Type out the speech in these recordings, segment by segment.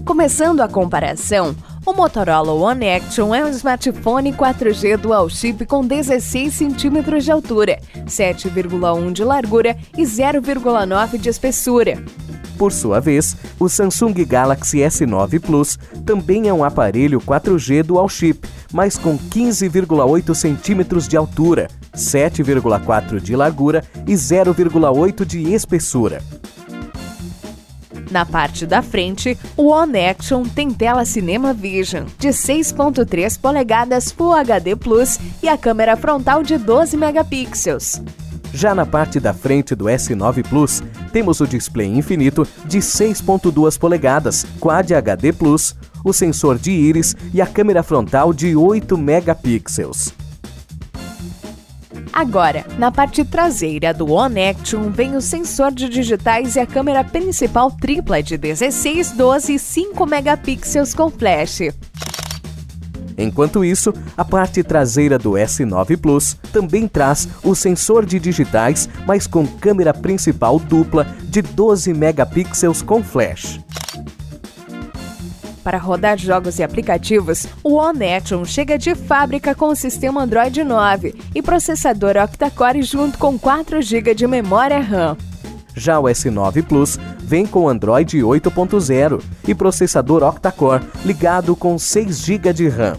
Começando a comparação, o Motorola One Action é um smartphone 4G dual chip com 16 cm de altura, 7,1 de largura e 0,9 de espessura. Por sua vez, o Samsung Galaxy S9 Plus também é um aparelho 4G dual chip, mas com 15,8 centímetros de altura, 7,4 de largura e 0,8 de espessura. Na parte da frente, o One Action tem tela Cinema Vision de 6,3 polegadas Full HD Plus e a câmera frontal de 12 megapixels. Já na parte da frente do S9 Plus, temos o display infinito de 6,2 polegadas Quad HD Plus, o sensor de íris e a câmera frontal de 8 megapixels. Agora, na parte traseira do One Action vem o sensor de digitais e a câmera principal tripla de 16, 12 e 5 megapixels com flash. Enquanto isso, a parte traseira do S9 Plus também traz o sensor de digitais, mas com câmera principal dupla de 12 megapixels com flash. Para rodar jogos e aplicativos, o One Action chega de fábrica com o sistema Android 9 e processador octa-core junto com 4 GB de memória RAM. Já o S9 Plus vem com Android 8.0 e processador octa-core ligado com 6 GB de RAM.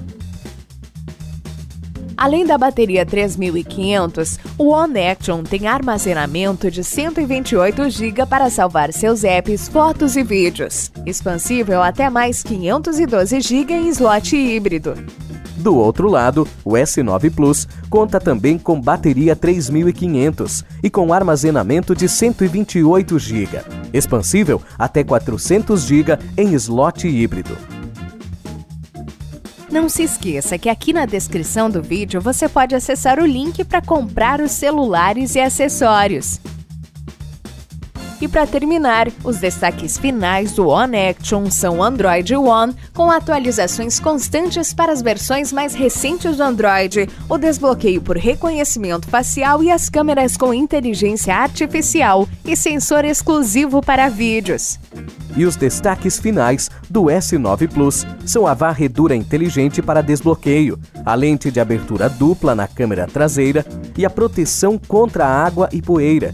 Além da bateria 3500, o One Action tem armazenamento de 128 GB para salvar seus apps, fotos e vídeos. Expansível até mais 512 GB em slot híbrido. Do outro lado, o S9 Plus conta também com bateria 3500 e com armazenamento de 128 GB. Expansível até 400 GB em slot híbrido. Não se esqueça que aqui na descrição do vídeo você pode acessar o link para comprar os celulares e acessórios. E para terminar, os destaques finais do One Action são Android One, com atualizações constantes para as versões mais recentes do Android, o desbloqueio por reconhecimento facial e as câmeras com inteligência artificial e sensor exclusivo para vídeos. E os destaques finais do S9 Plus são a varredura inteligente para desbloqueio, a lente de abertura dupla na câmera traseira e a proteção contra água e poeira.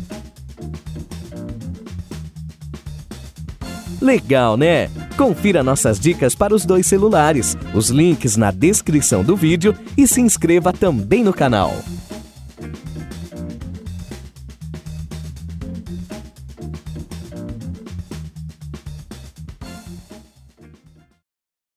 Legal, né? Confira nossas dicas para os dois celulares, os links na descrição do vídeo e se inscreva também no canal.